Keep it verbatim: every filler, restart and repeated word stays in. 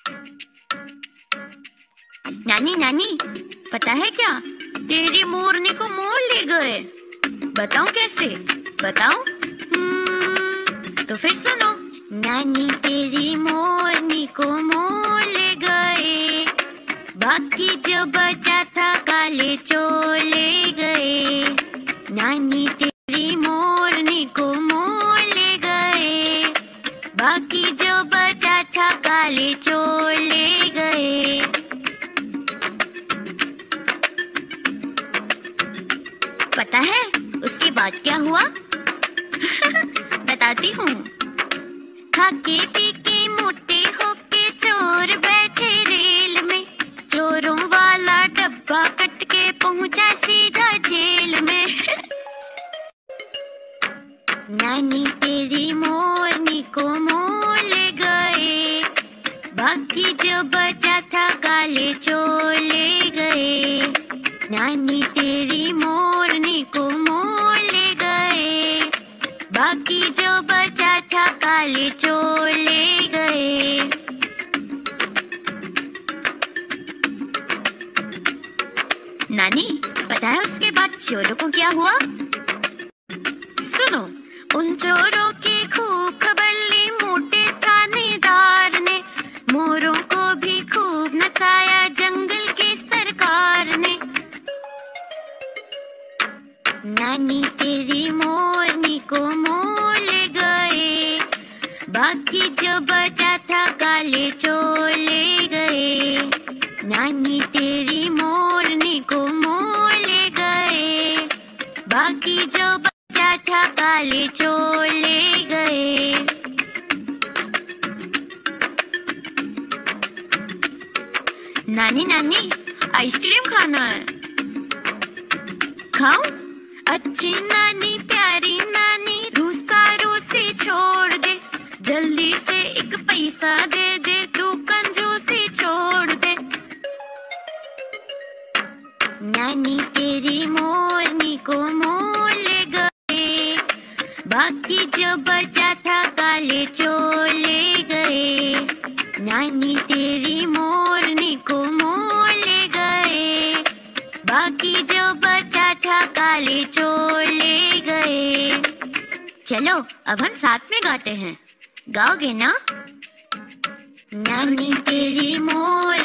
नानी नानी, पता है क्या, तेरी मोरनी को मोर ले गए। बताऊं कैसे? बताऊं? हम्म, तो फिर सुनो। नानी तेरी मोरनी को मोर ले गए, बाकी जो बचा था काले चोर ले गए। नानी तेरी मोरनी को मोर ले गए, बाकी जो बचा था काले चोर ले गए। पता है उसके बाद क्या हुआ? बताती हूँ। खाके पी के मोटे होके चोर बैठे रेल में, चोरों वाला डब्बा कट के पहुंचा सीधा जेल में। नानी तेरी मोरनी को मोर ले गए, बाकी जो बचा था काले चोर ले गए। नानी तेरी मोरनी को मोर ले गए, बाकी जो बचा था काले चोर ले गए। नानी, पता है उसके बाद चोरों को क्या हुआ? सुनो। उन चोरों की खूब खबर ली मोटे थानेदार ने, मोरों को भी खूब नचाया जंगल के सरकार ने। नानी तेरी मोरनी को मोर ले गए, बाकी जो बचा था काले चोर ले गए। नानी तेरी मोरनी को मोर ले गए, बाकी जो बचा था काले चोर ले गए। नानी नानी, आइसक्रीम खाना है, खाऊं? अच्छी नानी प्यारी नानी, रूसा रूसी छोड़ दे, जल्दी से एक पैसा दे दे, तू कंजूसी छोड़ दे। नानी तेरी मोरनी को मोर ले गए, बाकी जो बचा था काले चोर ले गए। नानी तेरी मोरनी को मोर ले गए, बाकी जो बचा था काले चोर ले गए। चलो अब हम साथ में गाते हैं, गाओगे ना? नानी तेरी मोर